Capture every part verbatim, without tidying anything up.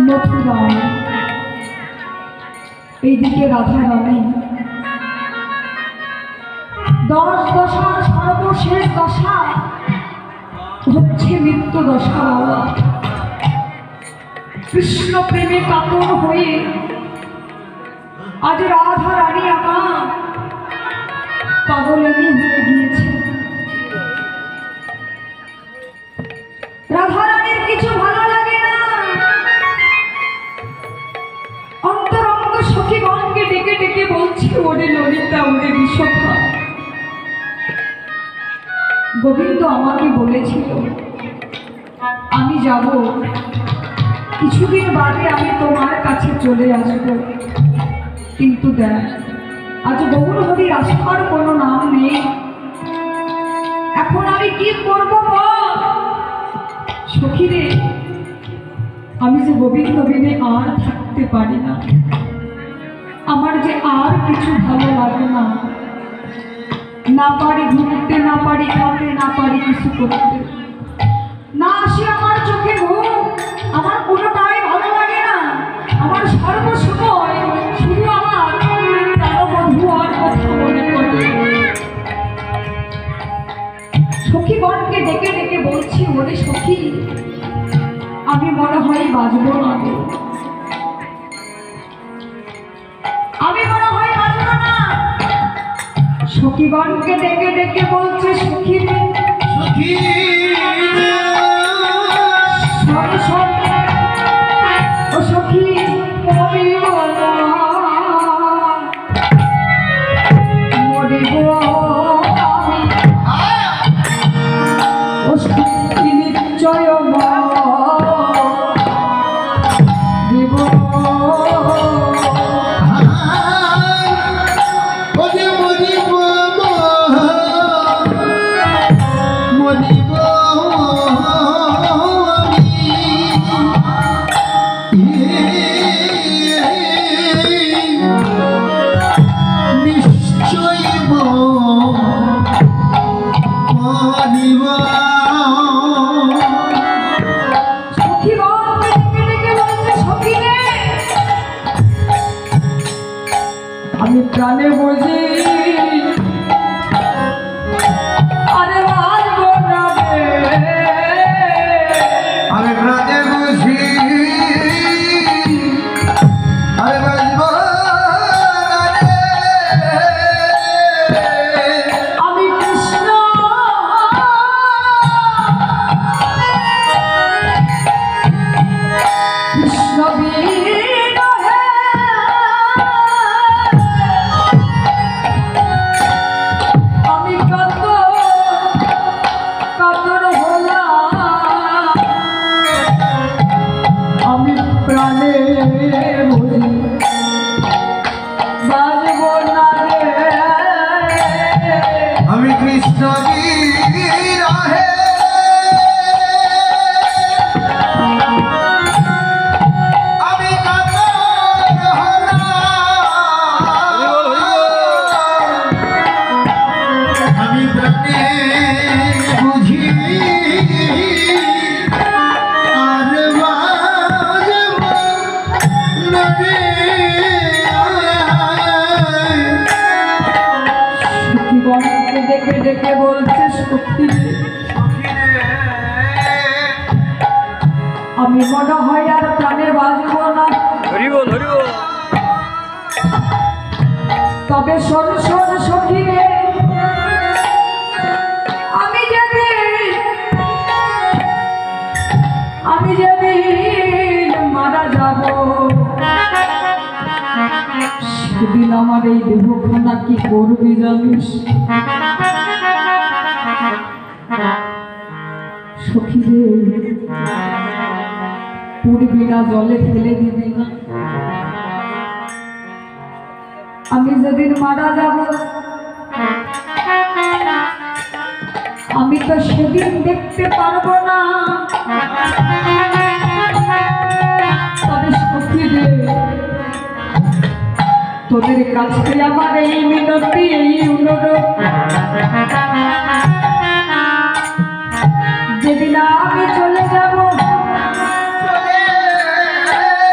মথুরায়, এইদিকে রাধা রানী দশ দশার সর্বশেষ দশা হচ্ছে মৃত্যু দশা। বাবা কৃষ্ণ প্রেমে কাতর হয়ে আজ রাধা রানী আমার পাগলামি হয়ে গিয়েছে। রাধা রানীর কিছু ভালো লাগে না, অন্তরঙ্গ সখীগণকে ডেকে ডেকে বলছে, ওরে ললিতা, ওরে বিশোভা, গোবিন্দ আমাকে বলেছিল আমি যাব, কিছুদিন বাদে আমি তোমার কাছে চলে আসব, কিন্তু দেখ আজ গৌর হরির আসার কোনো নাম নেই, এখন আমি কি করব বল? সখীরে, আমি যে গোবিন্দ বিনে আর থাকতে পারি না, আমার যে আর কিছু ভালো লাগে না, না পারি ঘুরতে, না পারি খাতে, না পারি কিছু করতে, না আসে আমার চোখে ঘুম, আমার কোনোটাই ভালো লাগে না, আমার সর্বসময় শুধু আমার প্রাণবন্ধু আর কথা মনে পড়ে। সখীগণকে ডেকে ডেকে বলছি, ওরে সখী, আমি মনে হয় বাঁচব না, আমি মনে হয় বাঁচব না। সখীগণকে ডেকে ডেকে বলছে, সখী সখী ও সখী মরিব না, মরিব আমি, ও সখী নিশ্চয় মরিব। আমি প্রাণে বুঝি আরে বাঁচব না রে, আমি প্রাণে বুঝি আরে বাঁচব না রে, আমি কৃষ্ণ কৃষ্ণ আমি কৃষ্ণ বিরহে আমি কাতর হলাম, আমি প্রাণে বুঝি আর বাজব না রে। ডেকে ডেকে বলছে, সখী আমি মনে হয় আর প্রাণে বাঁচব না, তবে শোন শোন সখী রে, আমি যেদিন আমি যেদিন মারা যাব, সেদিন আমার এই দেহখানা কি করবি জানিস? সখী রে, পুড়বি না, জলে ফেলে দিবি না, আমি যেদিন মারা যাব আমি তো সেদিন দেখতে পারবো না, তবে সখী রে, তোদের কাছে আমার এই মিনতি, এই অনুরোধ, যেদিন আমি চলে যাব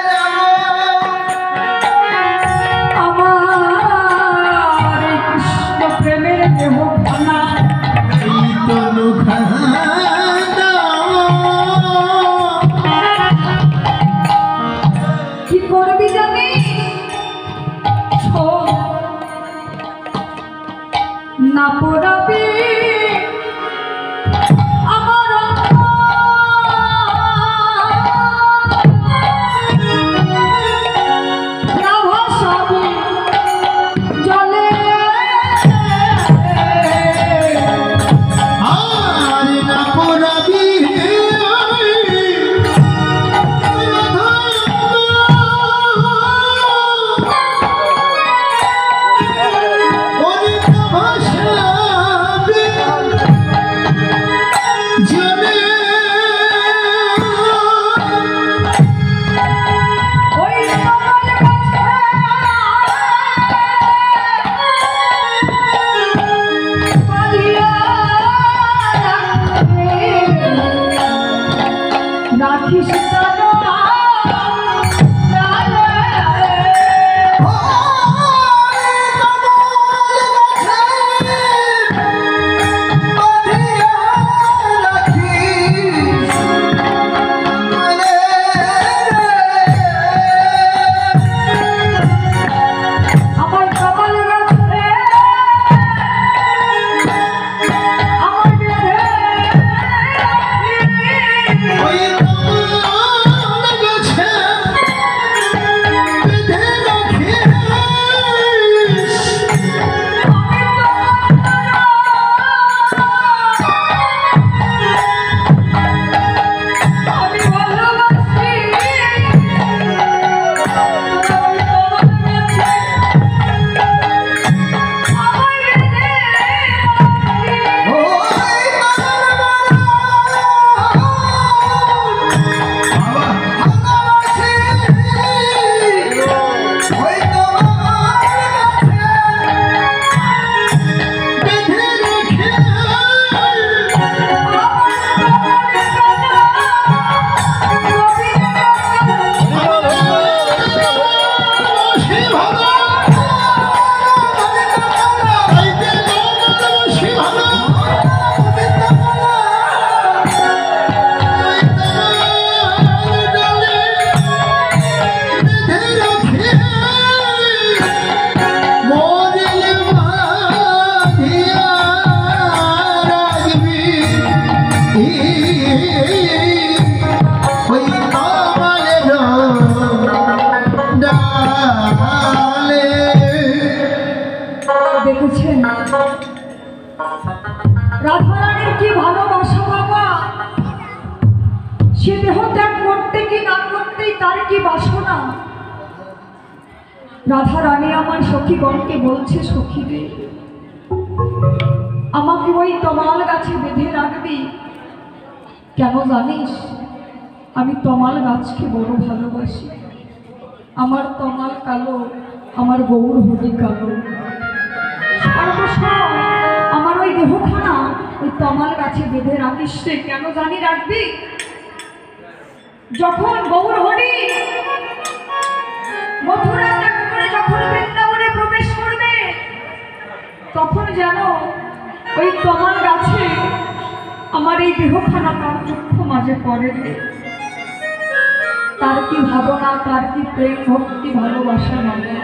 রবি আমার না ভাসাবি জলে আর না পড়াবি রাখিস আমার কপাল গাছে আমার বেঁধে ওই কমল গাছে বেঁধে রাখিস। আমি ভালোবাসি ওই ভালোবাসি ওই কমল গাছে বেঁধে দেখেছেন রাধারানীর কি ভালোবাসা বাবা, সে দেহ ত্যাগ করতে কি না করতেই তার কি বাসনা। রাধারানী আমার সখীগণকে বলছে, সখীরে আমাকে ওই তমাল গাছে বেঁধে রাখবি। কেন জানিস, আমি তমাল গাছকে বড় ভালোবাসি। আমার তমাল কালো, আমার গৌর হরি কালো। সর্বসময় আমার ওই দেহখানা ওই তমাল গাছে বেঁধে রাখিস রে। কেন জানি রাখবি, যখন গৌর হরি মথুরা ত্যাগ করে যখন বৃন্দাবনে প্রবেশ করবে, তখন যেন ওই তমাল গাছে আমার এই দেহখানা তার চক্ষু মাঝে পড়ে রে। তার কি ভাবনা, তার কি প্রেম ভক্তি ভালোবাসা বাবা।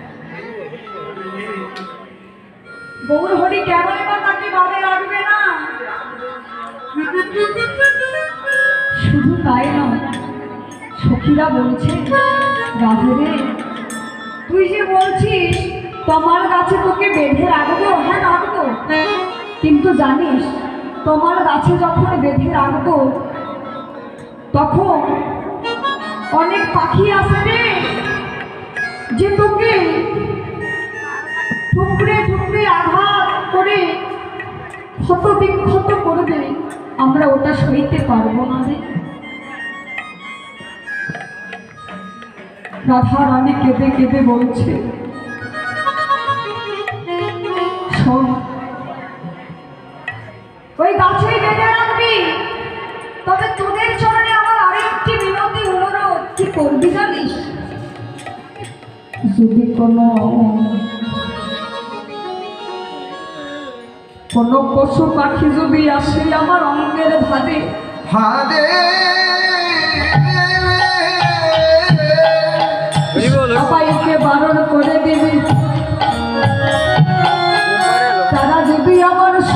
গৌর হরি কেনই বা তাকে বাদে রাখবে না। শুধু তাই নয়, সখীরা বলছে, রাধে রে তুই যে বলছিস তোমার গাছে তোকে বেঁধে রাখবো, হ্যাঁ রাখবো, কিন্তু জানিস তোমার গাছে যখন বেঁধে রাখবো তখন অনেক পাখি আসে রে, যে তোকে ঠুকরে ঠুকরে আঘাত করে ক্ষত বিক্ষত করবে, আমরা ওটা সইতে পারবো না রে। রাধা রানী কেঁদে কেঁদে বলছে, শোন ওই গাছেই বেঁধে রাখবি, তবে তোদের চরণে আমার আরেকটি বিনতি অনুরোধ। কি করবি জানিস, যদি কোনো কোনো পশু পাখি যদি আসে আমার অঙ্গের ভাদে ভাদে সবাইকে বারণ করে দিবি, তারা যদি আমার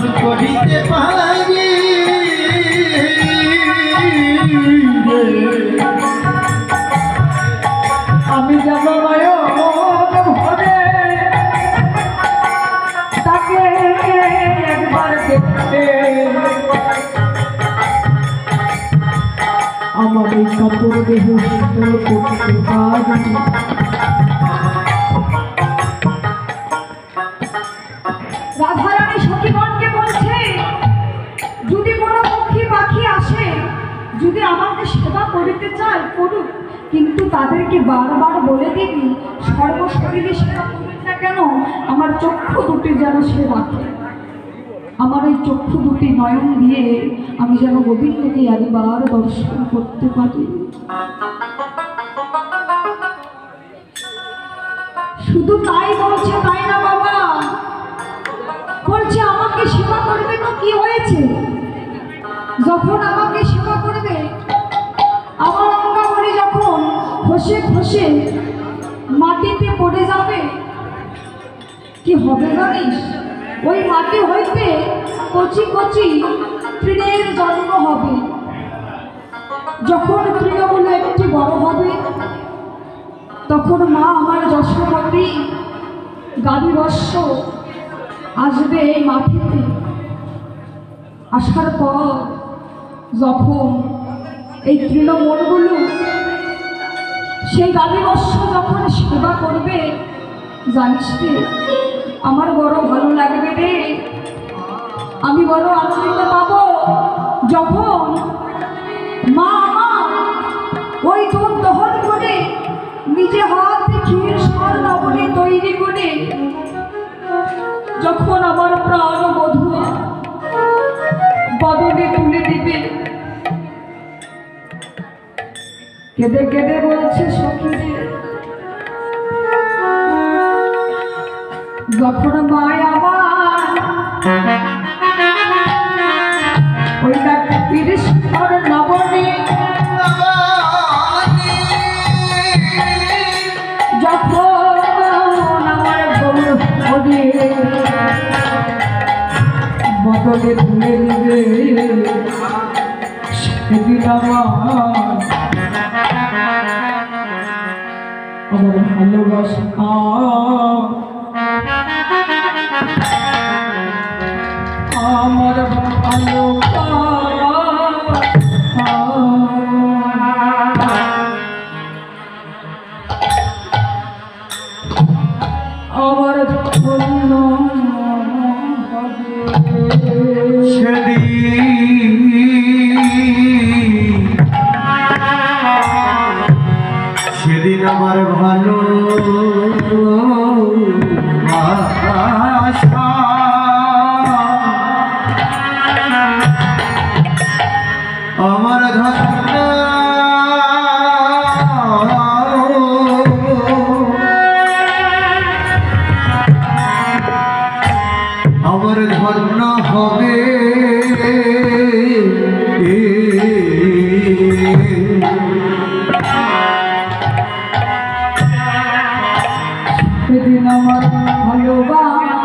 করিতে পারি আমি যাব নয়ন ভরে তাকে একবার দেখতে, আমার এই কাপড় দেহ সুন্দর করতে পারি। রাধারানী সখীগণকে বলছে, যদি কোনো পক্ষী পাখি আসে, যদি আমাকে সেবা করিতে চায় করুক, কিন্তু তাদেরকে বারবার বলে দিবি সর্বশরীরে সেবা করুক না কেন, আমার চক্ষু দুটি যেন সে রাখে। আমার এই চক্ষু দুটি নয়ন দিয়ে আমি যেন গোবিন্দকে একবার দর্শন করতে পারি। শুধু তাই বলছে তাই না বাবা, বলছে আমাকে সেবা করবে তো কি হয়েছে, যখন আমাকে সেবা করবে আমার অঙ্গাবলী যখন খসে খসে মাটিতে পড়ে যাবে কি হবে জানিস, ওই মাটি হইতে কচি কচি তৃণের জন্ম হবে। যখন তৃণগুলো একটি বড় হবে তখন মা আমার যশোমতী গাভীবৎস আসবে এই মাটিতে। আসার পর যখন এই তৃণমূলগুলো সেই গাভীবৎস যখন সেবা করবে, জানিস রে আমার বড় ভালো লাগবে রে, আমি বড় আনন্দ পাবো যখন মা আমার ওই দুধ দহন করে নিজে হাতে ক্ষীর সর লবণে তৈরি করে যখন আমার প্রাণ বধূয়া বদনে তুলে দিবে। কেঁদে কেঁদে বলছে সখীরে, যখন মায় আমার ওই ক্ষীর লবণে যখন আমার গৌর বদলে তুলে দিবে, সেদিন আমার আমার ভালোবাসা আমার ভালোবাসা আমার ধন্য হবে সেদিন আমার ভালো আশা আমার ধন্য আমার ধন্য হবে সেদিন আমার ভালোবাসা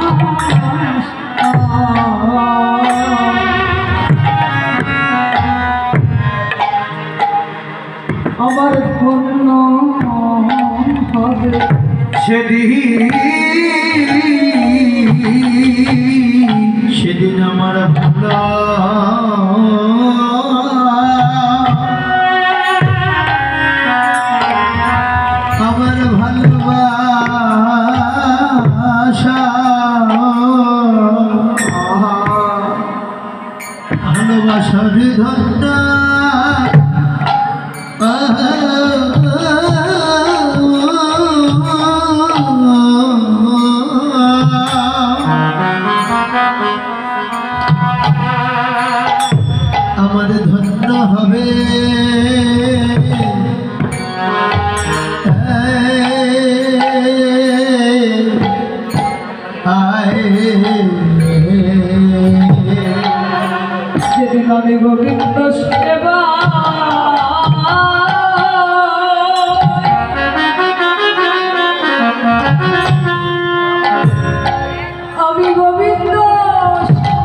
আমার ধন্য হবে সেদিন সেদিন আমার ভালো আমার ভালোবাসা ভালোবাসার ধন্য আমার ধন্য হবে যেদিন আমি গোবিন্দ সেবা আমি গোবিন্দ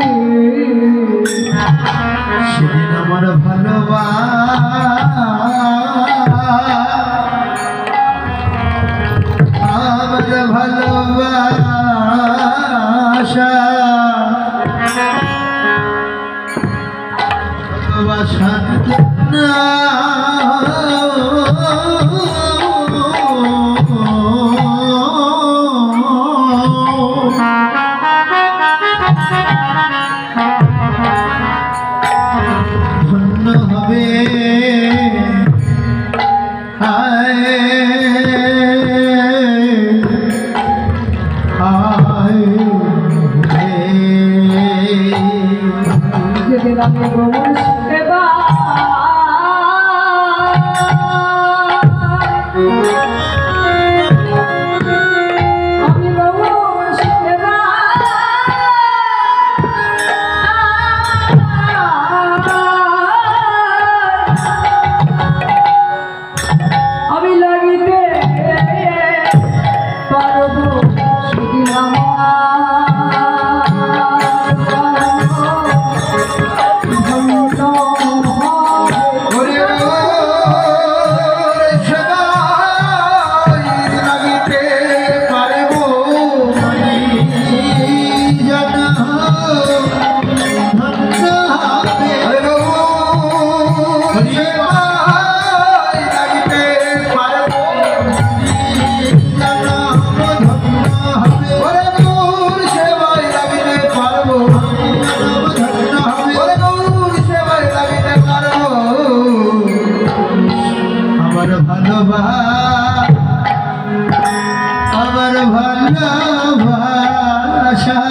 সেদিন আমার ভালোবাসা আমার ভালোবাসা ভালোবাসার জন্য ধন্য হবে হায় হায় যেদিন আমি ভ্রমণ সেবা আমি ভ্রমণ সেবা আমি লাগিতে পারব সেদিন আমার ভালোবাসা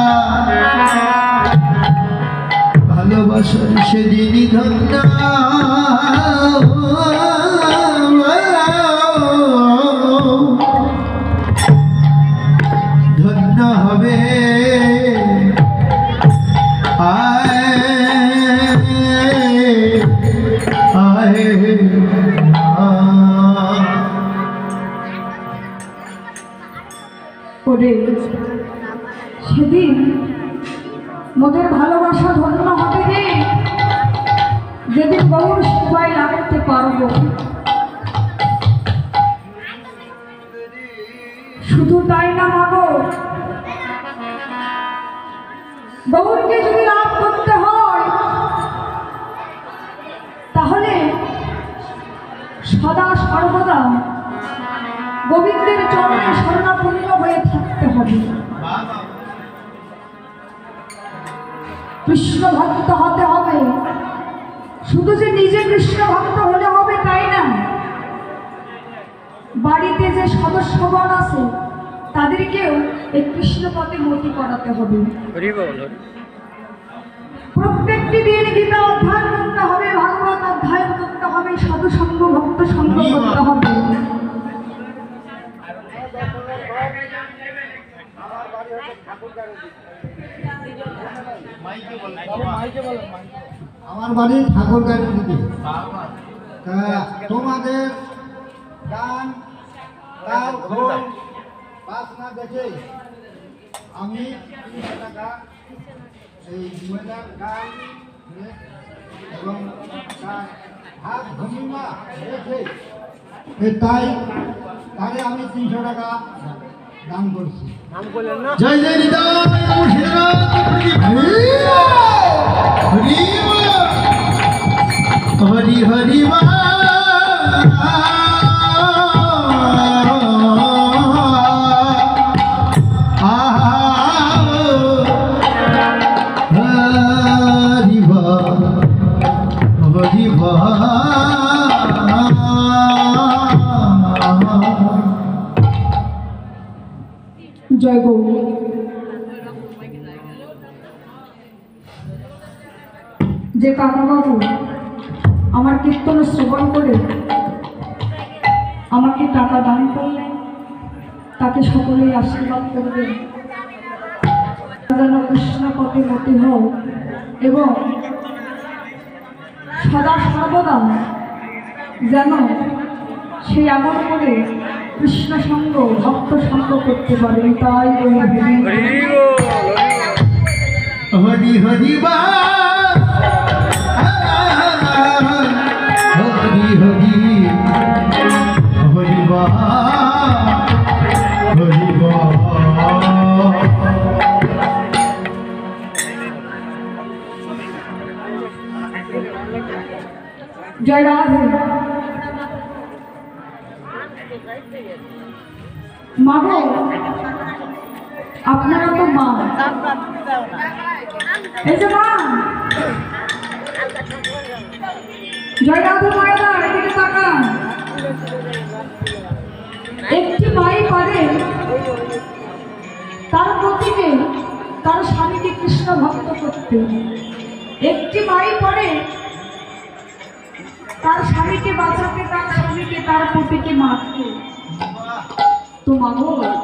ভালোবাসার সেদিনই ধন্য ধন্য হবে আয় আয় করে সেদিন মোদের ভালোবাসা ধন্য হবে রে, যেদিন গৌর সেবায় লাগতে পারবো। শুধু তাই না মাগো, গৌরকে যদি লাভ করতে হয় তাহলে সদা সর্বদা গোবিন্দের চরণে শরণাপন্ন হয়ে থাকতে হবে, কৃষ্ণ ভক্ত হতে হবে। শুধু যে নিজে কৃষ্ণ ভক্ত হলে হবে তাই না, বাড়িতে যে সদস্যগণ আছে তাদেরকেও এই কৃষ্ণ পথে মতি করাতে হবে। প্রত্যেকটি দিন গীতা অধ্যয়ন করতে হবে, ভাগবত অধ্যয়ন করতে হবে, সাধুসঙ্গ ভক্ত সঙ্গ করতে হবে। আমার বাড়ি ঠাকুরগাড়ি দিদি, তোমাদের গান তাল খোল বাসনা দেখে আমি তিনশো টাকা এই মহিলার গান এবং তার হাত ভূমিমা দেখে তাই তাহলে আমি তিনশো টাকা দান করছি। জয় জয় নিতাই হরি হরি মা হরি বা হরি বা জয় গৌরী। যে কাকাবাবু আমার কীর্তন শ্রবণ করে আমাকে টাকা দান করলেন, তাকে সকলেই আশীর্বাদ করবেন যেন কৃষ্ণ পথে মতি হোক এবং সদা সর্বদা যেন সে এমন করে কৃষ্ণ সঙ্গ ভক্ত সঙ্গ করতে পারে। তাই হরি হরি বা হরি হরি হরি বা হরি বা জয় রাধে। মা গো, আপনারা তো মা, এই যে মা, জয় রাধে মায়েরা, এদিকে তাকান। একটি মাই পারে তার পতিকে, তার স্বামীকে কৃষ্ণ ভক্ত করতে। একটি মাই পারে তার স্বামীকে বাঁচাতে, তার স্বামীকে, তার পতিকে মারতে। তো মা গো,